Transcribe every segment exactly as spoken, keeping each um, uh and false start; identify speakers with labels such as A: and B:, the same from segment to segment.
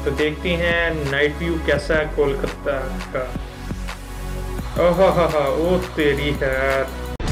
A: तो देखते हैं नाइट व्यू कैसा है कोलकाता का। ओह हा हा, ओ तेरी है।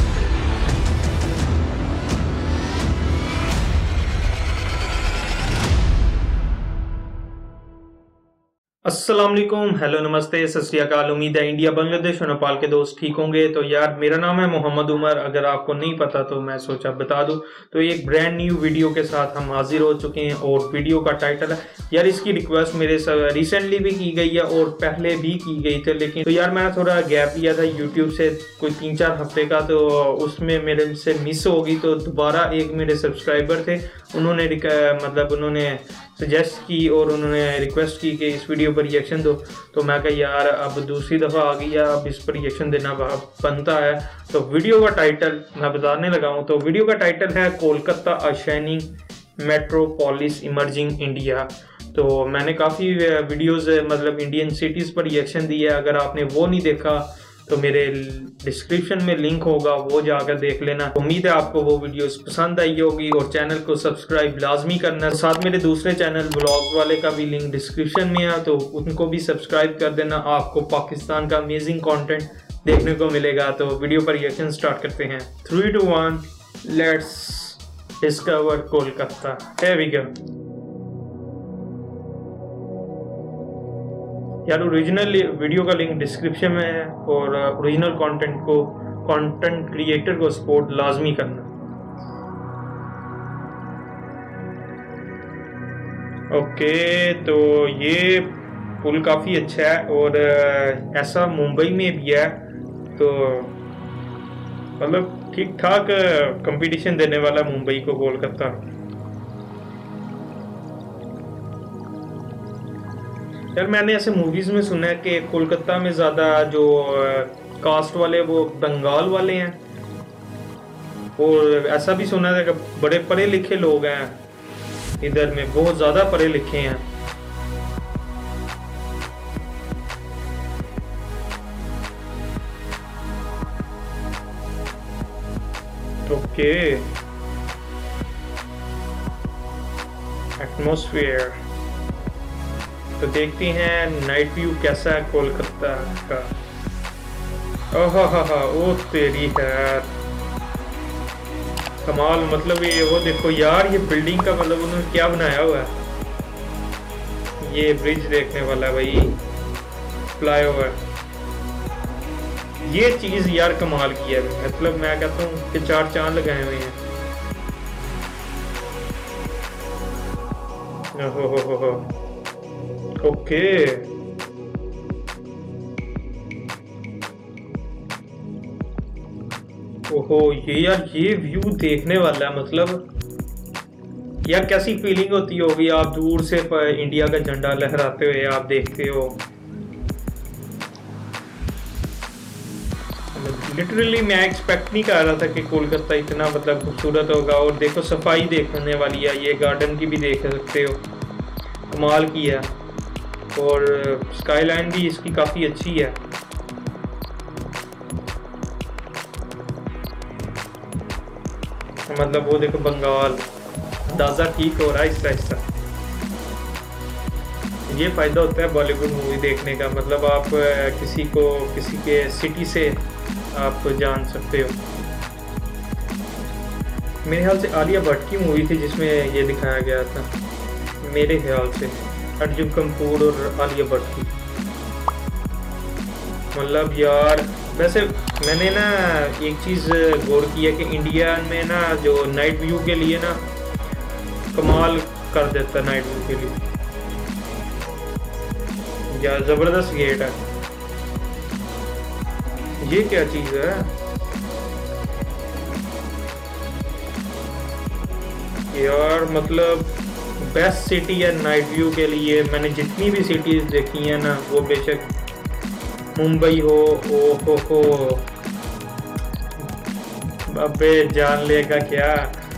A: अस्सलाम वालेकुम, हेलो, नमस्ते, सत श्री अकाल। उम्मीद है इंडिया, बांग्लादेश और नेपाल के दोस्त ठीक होंगे। तो यार मेरा नाम है मोहम्मद उमर, अगर आपको नहीं पता तो मैं सोचा बता दूं। तो एक ब्रांड न्यू वीडियो के साथ हम हाजिर हो चुके हैं और वीडियो का टाइटल है, यार इसकी रिक्वेस्ट मेरे से रिसेंटली भी की गई है और पहले भी की गई थी, लेकिन तो यार मैंने थोड़ा गैप लिया था यूट्यूब से कोई तीन चार हफ्ते का, तो उसमें मेरे से मिस हो गई। तो दोबारा एक मेरे सब्सक्राइबर थे, उन्होंने मतलब उन्होंने सजेस्ट की और उन्होंने रिक्वेस्ट की कि इस वीडियो पर रिएक्शन दो। तो मैं कहा यार अब दूसरी दफ़ा आ गई है, अब इस पर रिएक्शन देना बनता है। तो वीडियो का टाइटल मैं बताने लगा हूँ। तो वीडियो का टाइटल है Kolkata a shining metropolis emerging India. तो मैंने काफ़ी वीडियोस मतलब इंडियन सिटीज़ पर रिएक्शन दी है, अगर आपने वो नहीं देखा तो मेरे डिस्क्रिप्शन में लिंक होगा, वो जाकर देख लेना। उम्मीद है आपको वो वीडियोस पसंद आई होगी और चैनल को सब्सक्राइब लाजमी करना। साथ मेरे दूसरे चैनल ब्लॉग्स वाले का भी लिंक डिस्क्रिप्शन में है, तो उनको भी सब्सक्राइब कर देना। आपको पाकिस्तान का अमेजिंग कंटेंट देखने को मिलेगा। तो वीडियो पर रिएक्शन स्टार्ट करते हैं। Three two one, let's discover Kolkata. Here we go. यार ओरिजिनल वीडियो का लिंक डिस्क्रिप्शन में है और ओरिजिनल कंटेंट को कंटेंट क्रिएटर को सपोर्ट लाजमी करना। ओके, तो ये पुल काफ़ी अच्छा है और ऐसा मुंबई में भी है, तो मतलब ठीक ठाक कंपटीशन देने वाला मुंबई को कोलकाता। यार मैंने ऐसे मूवीज़ में सुना है कि कोलकाता में ज़्यादा जो कास्ट वाले वो बंगाल वाले हैं, और ऐसा भी सुना है कि बड़े पढ़े लिखे लोग हैं इधर में, बहुत ज़्यादा पढ़े लिखे हैं। Okay, atmosphere. तो देखते हैं नाइट व्यू कैसा है कोलकाता का। ओह हा हा, ओ तेरी है, कमाल। मतलब ये वो देखो यार, ये बिल्डिंग का मतलब उन्होंने क्या बनाया हुआ है। ये ब्रिज देखने वाला है भाई, फ्लाईओवर। ये चीज यार कमाल की है, मतलब मैं कहता हूँ कि चार चांद लगाए हुए हैं। ओहो हो हो हो, ओके। ओहो, ये यार ये व्यू देखने वाला है। मतलब यार कैसी फीलिंग होती होगी, आप दूर से इंडिया का झंडा लहराते हुए आप देखते हो। लिटरली मैं एक्सपेक्ट नहीं कर रहा था कि कोलकाता इतना मतलब खूबसूरत होगा। और देखो सफाई देखने वाली है, ये गार्डन की भी देख सकते हो, कमाल की है। और स्काईलाइन भी इसकी काफ़ी अच्छी है। मतलब वो देखो बंगाल, अंदाज़ा ठीक हो रहा है इसका हिस्सा। ये फ़ायदा होता है बॉलीवुड मूवी देखने का, मतलब आप किसी को किसी के सिटी से आप जान सकते हो। मेरे ख्याल से आलिया भट्ट की मूवी थी जिसमें ये दिखाया गया था, मेरे ख्याल से अर्जुन कपूर और आलिया भट्ट की। मतलब यार वैसे मैंने ना एक चीज़ गौर की है कि इंडिया में ना जो नाइट व्यू के लिए ना कमाल कर देता, नाइट व्यू के लिए यार ज़बरदस्त गेट है। ये क्या चीज़ है यार, मतलब बेस्ट सिटी है नाइट व्यू के लिए। मैंने जितनी भी सिटीज़ देखी हैं ना, वो बेशक मुंबई हो, ओ हो हो, अबे जान लेगा क्या।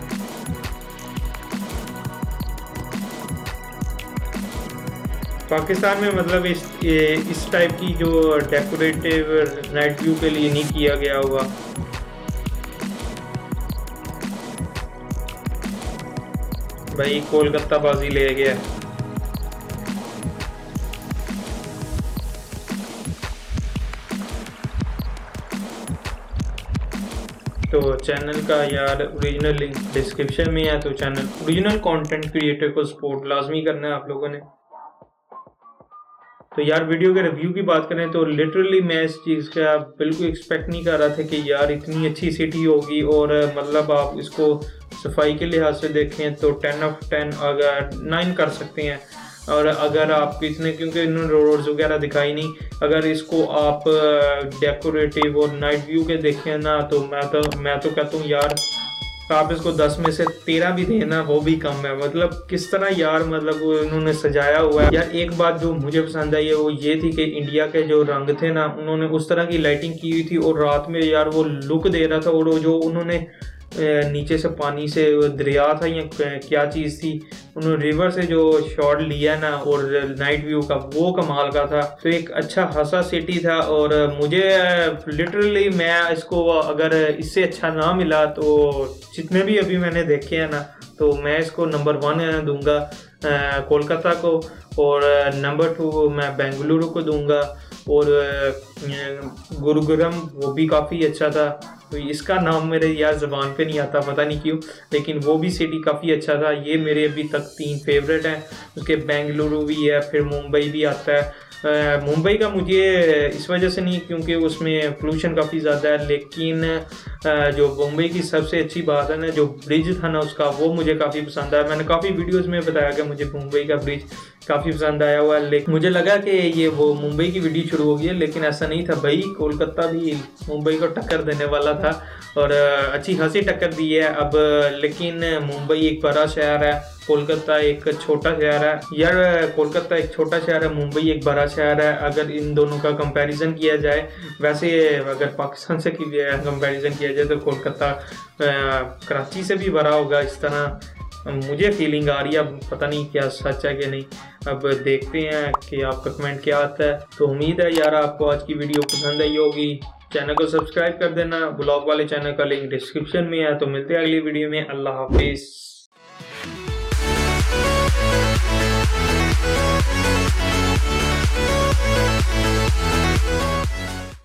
A: पाकिस्तान में मतलब इस इस टाइप की जो डेकोरेटिव नाइट व्यू के लिए नहीं किया गया होगा। भाई कोलकाता बाजी ले गया। तो चैनल का यार ओरिजिनल लिंक डिस्क्रिप्शन में है। तो चैनल ओरिजिनल कंटेंट क्रिएटर को सपोर्ट लाजमी करना है आप लोगों ने। तो यार वीडियो के रिव्यू की बात करें तो लिटरली मैं इस चीज़ का बिल्कुल एक्सपेक्ट नहीं कर रहा था कि यार इतनी अच्छी सिटी होगी, और मतलब आप इसको सफाई के लिहाज से देखें तो टेन ऑफ टेन अगर नाइन कर सकते हैं। और अगर आप इसने, क्योंकि इन्होंने रोड्स वगैरह दिखाई नहीं, अगर इसको आप डेकोरेटिव और नाइट व्यू के देखें ना तो मैं तो मैं तो कहता हूँ यार आप इसको दस में से तेरह भी देना वो भी कम है। मतलब किस तरह यार मतलब उन्होंने सजाया हुआ है। यार एक बात जो मुझे पसंद आई है वो ये थी कि इंडिया के जो रंग थे ना, उन्होंने उस तरह की लाइटिंग की हुई थी और रात में यार वो लुक दे रहा था। और वो जो उन्होंने नीचे से पानी से दरिया था या क्या चीज़ थी, उन्होंने रिवर से जो शॉट लिया ना और नाइट व्यू का, वो कमाल का था। तो एक अच्छा खासा सिटी था, और मुझे लिटरली मैं इसको अगर इससे अच्छा ना मिला तो जितने भी अभी मैंने देखे हैं ना, तो मैं इसको नंबर वन दूंगा कोलकाता को, और नंबर टू मैं बेंगलुरु को दूंगा, और गुरुग्राम वो भी काफ़ी अच्छा था। तो इसका नाम मेरे यार ज़बान पे नहीं आता, पता नहीं क्यों, लेकिन वो भी सिटी काफ़ी अच्छा था। ये मेरे अभी तक तीन फेवरेट हैं। उसके बेंगलुरु भी है, फिर मुंबई भी आता है। मुंबई का मुझे इस वजह से नहीं क्योंकि उसमें पोल्यूशन काफ़ी ज़्यादा है, लेकिन जो मुंबई की सबसे अच्छी बात है ना, जो ब्रिज था ना उसका, वो मुझे काफ़ी पसंद आया। मैंने काफ़ी वीडियोस में बताया कि मुझे मुंबई का ब्रिज काफ़ी पसंद आया हुआ है, लेकिन मुझे लगा कि ये वो मुंबई की वीडियो शुरू हो गई है, लेकिन ऐसा नहीं था भाई। कोलकाता भी मुंबई को टक्कर देने वाला था और अच्छी खासी टक्कर दी है अब। लेकिन मुंबई एक बड़ा शहर है, कोलकाता एक छोटा शहर है। यार कोलकाता एक छोटा शहर है, मुंबई एक बड़ा शहर है। अगर इन दोनों का कंपैरिजन किया जाए, वैसे अगर पाकिस्तान से कंपैरिजन किया जाए तो कोलकाता कराची से भी बड़ा होगा, इस तरह मुझे फीलिंग आ रही है। अब पता नहीं क्या सच है कि नहीं, अब देखते हैं कि आपका कमेंट क्या आता है। तो उम्मीद है यार आपको आज की वीडियो पसंद आई होगी। चैनल को सब्सक्राइब कर देना, ब्लॉग वाले चैनल का लिंक डिस्क्रिप्शन में है। तो मिलते हैं अगली वीडियो में। अल्लाह हाफिज़।